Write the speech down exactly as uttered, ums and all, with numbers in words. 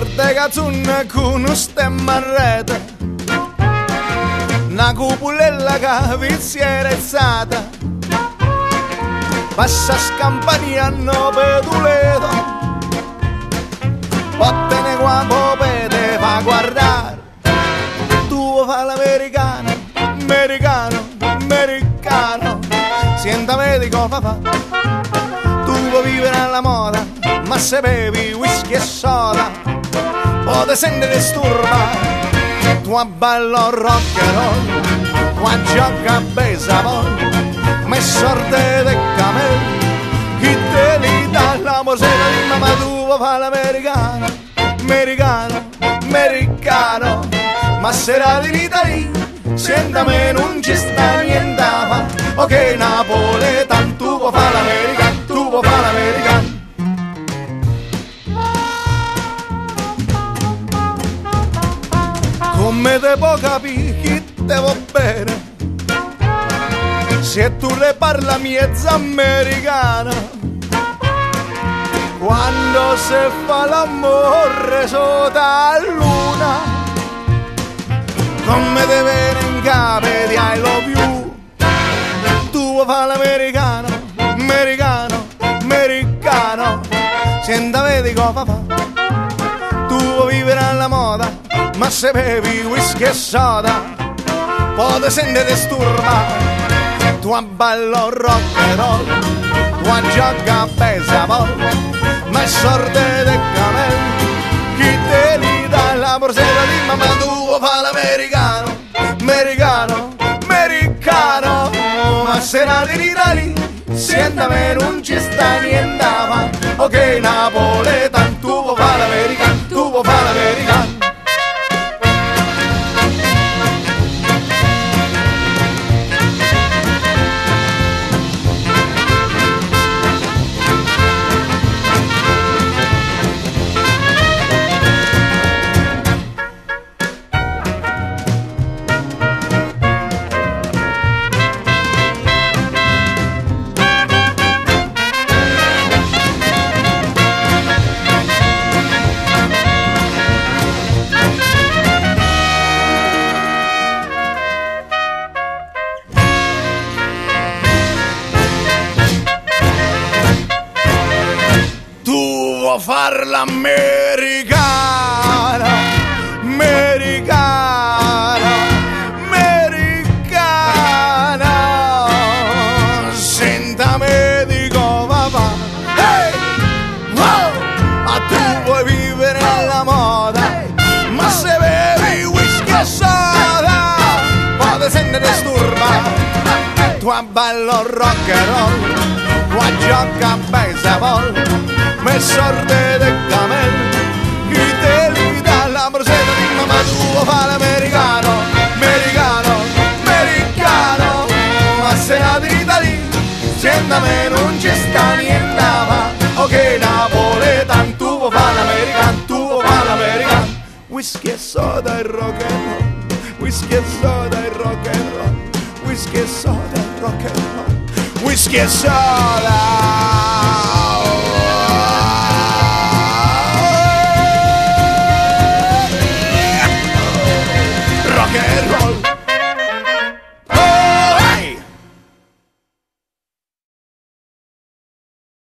porta cazzunna con un stemma a rete, una cupolella che vizia rezzata, passa scampania no peduleto, bottene qua popete fa guardare, tu fa l'americano, americano, americano, sienta medico fa fa, tu vuoi vivere alla moda, ma se bevi whisky e soda, puoi sentire disturba. Tu ballo rock and roll, tu gioca a baseball, ma è sorte de camel, chi te li dà la mosera di mamma tua fa l'americano, americano, americano, ma sera di l'Italia, senta me non ci sta niente, ok napoletano, tu puoi fa l'americano, tu puoi fa l'americano. Come te può capire chi te va bene se tu le parla miezza americana, quando si fa l'amore sotto la luna, come te viene in capo di I love you, tu fa l'americano, americano, americano, senta vedi cosa fa, tu vuoi vivere alla moda, ma se bevi whisky e soda, puoi sentire disturba. Tu ballo rock and roll, tu gioca a baseball, ma è sorte de camel, chi te li dà la borsetta di mamma tua fa l'americano, americano, americano, ma se nati in Italia, sienta me non ci sta niente, ok napoletano, tu vuoi fa l'americano, tu vuoi fa l'americano. Far l'americana, americana, americana, senta medico papà, hey, wow, ma tu vuoi vivere alla moda, ma se bevi whisky e soda, puoi sentire disturba, tu ballo rock and roll, tu gioca a baseball, me sorte de camel, chi te li dà la borsetta di mamma tua fa l'americano, americano, americano, ma se nati in Italia, senta me non ci sta niente, ok napoletano, tu vuoi fa l'americano, tu vuoi fa l'americano, whisky e soda e rock and roll, whisky e soda e rock and roll, whisky e soda e rock and roll, whisky e soda.